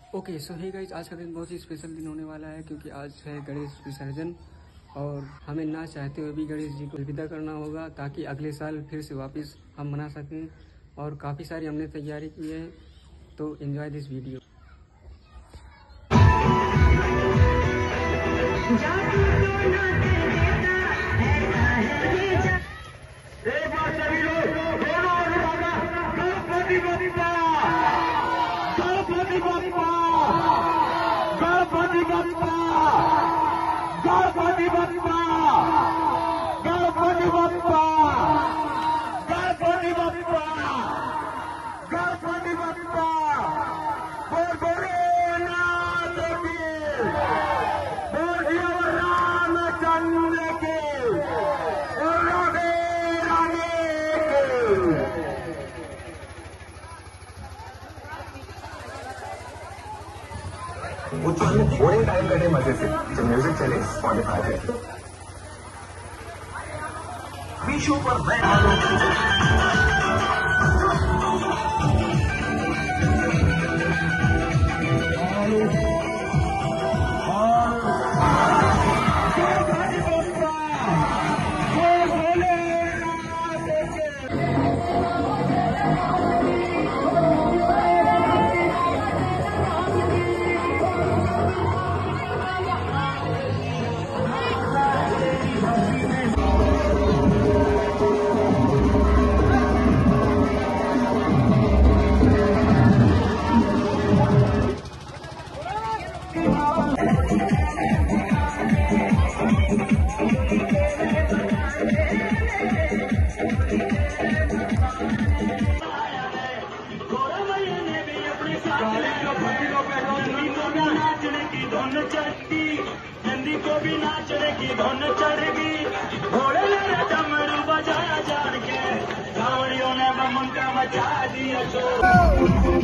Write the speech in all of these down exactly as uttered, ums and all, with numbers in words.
Okay so hey guys, आज का दिन बहुत ही स्पेशल दिन होने वाला है क्योंकि आज है गणेश विसर्जन और हमें ना चाहते हुए भी गणेश जी को विदा करना होगा ताकि अगले साल फिर से वापस हम मना सकें। और काफ़ी सारी हमने तैयारी की है, तो enjoy this video. Ganpati Bappa, Ganpati Bappa, Ganpati Bappa, Ganpati Bappa, Ganpati Bappa, बोल भोलेनाथ की, बोल दिया रामचंद्र की, बोल राधे राधे की। बोरिंग टाइम कटे मजे से जब म्यूजिक चले स्पॉटिफाई पे। मीशो पर नंदी को भी नाचने की धुन चढ़ेगी। घोड़े मेरे डमरू बजाया जान के कांवड़ियों ने बम का मचा दिया शोर।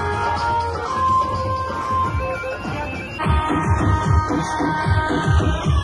Thank you.